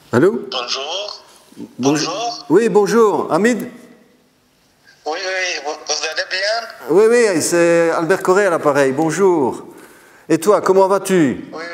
Allô? Bonjour. Bonjour. Bonjour. Oui, bonjour. Hamid? Oui, vous allez bien? Oui, oui, c'est Albert Correa à l'appareil. Bonjour. Et toi, comment vas-tu? Oui,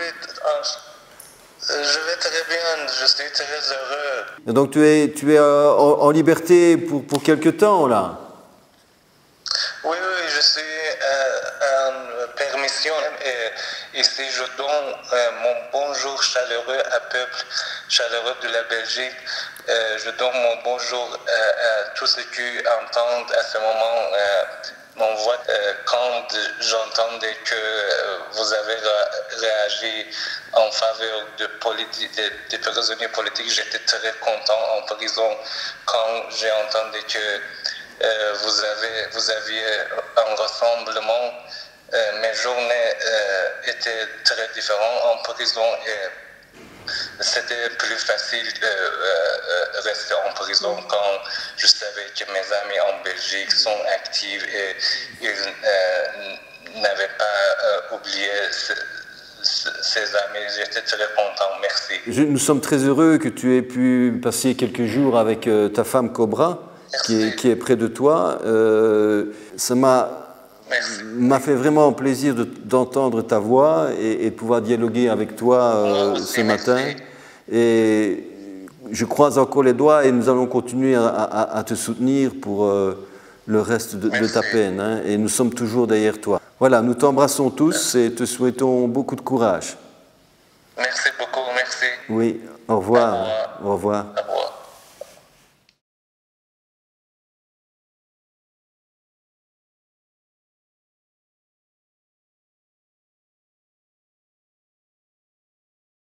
je vais très bien, je suis très heureux. Et donc tu es en liberté pour quelque temps là? Oui, je suis en permission et ici je donne mon bonjour chaleureux à peuple chaleureux de la Belgique. Je donne mon bonjour à tous ceux qui entendent à ce moment mon voix. Quand j'entendais que vous avez réagi en faveur des prisonniers politiques, j'étais très content en prison quand j'ai entendu que vous aviez un rassemblement. Mes journées étaient très différentes en prison et c'était plus facile de rester en prison quand je savais que mes amis en Belgique sont actifs et ils n'avaient pas oublié ces amis. J'étais très content, merci. Nous sommes très heureux que tu aies pu passer quelques jours avec ta femme Cobra, qui est près de toi. Ça m'a fait vraiment plaisir d'entendre ta voix et de pouvoir dialoguer avec toi ce matin. Merci. Et je croise encore les doigts et nous allons continuer à te soutenir pour le reste de ta peine. Hein, et nous sommes toujours derrière toi. Voilà, nous t'embrassons tous et te souhaitons beaucoup de courage. Merci beaucoup, merci. Oui, au revoir. Au revoir. Au revoir. Au revoir.